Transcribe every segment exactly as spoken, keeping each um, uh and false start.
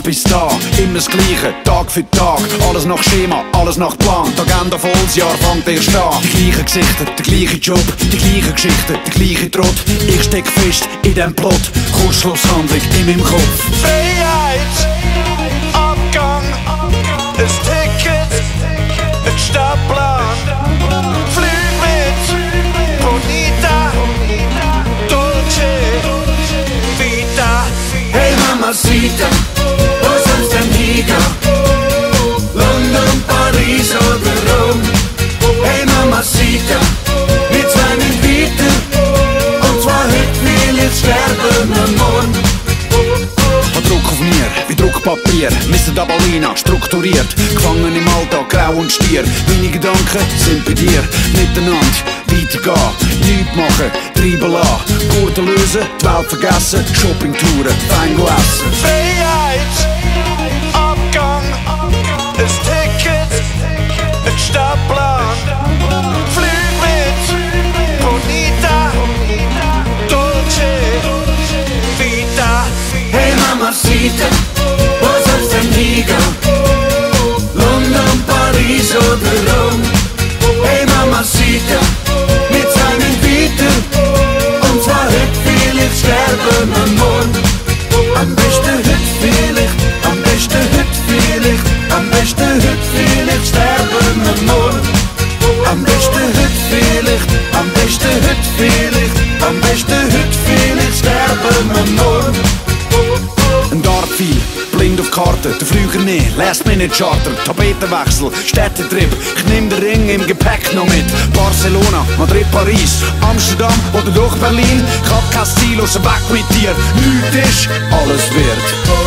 bis da, immer das Gleiche, Tag für Tag. Alles nach Schema, alles nach Plan. Die Agenda volles Jahr fängt erst an. Die gleichen Gesichter, der gleiche Job, die gleichen Geschichten, der gleiche Trott. Ich steck fest in dem Plot, Kurzschlusshandlung in meinem Kopf. Freiheit, Abgang, ein Ticket, ein Stadtplan, Flüg mit Bonita, Dolce Vita. Hey Mamacita, wo soll's denn hingehen? London, Paris oder Rom? Hey Mamacita, wir zwei nicht weiter. Und zwar heute will ich sterben am Morgen. Hat Druck auf mir, wie Druckpapier, Mister Dabalina, strukturiert, gefangen im Alltag, grau und stier. Meine Gedanken sind bei dir, miteinander weitergehen, nichts machen, treiben lassen, Gurten lösen, die Welt vergessen, Shoppingtouren, fein essen. Freiheit, Abgang, ein Ticket, ein Stadtplan, Flüg mit Bonita, Dolce Vita. Hey Mamacita, wo soll's denn hingehen? London, Paris oder Rom? Hey Mamacita, wir zwei nicht weiter. Und zwar heute will ich sterben am Morgen. Am besten heute vielleicht, am besten heute vielleicht, am besten heute vielleicht sterben am Morgen. Am besten heute vielleicht, am besten heute vielleicht, am besten heute vielleicht sterben am Morgen. Ein Dartpfeil, blind auf Karte, der Flüger nie, Last-Minute-Charter, Tapetenwechsel, Städtetrip, ich nehm den Ring im Gepäck noch mit. Barcelona, Madrid, Paris, Amsterdam oder durch Berlin, ich hab kein Ziel, außer weg mit dir, nichts ist, alles wird.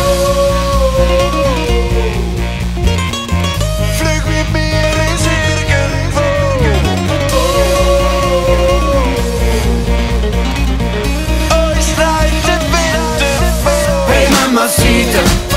Flüg mit mir ins Irgendwo. Euch reicht der Winter vor. Hey Mamacita,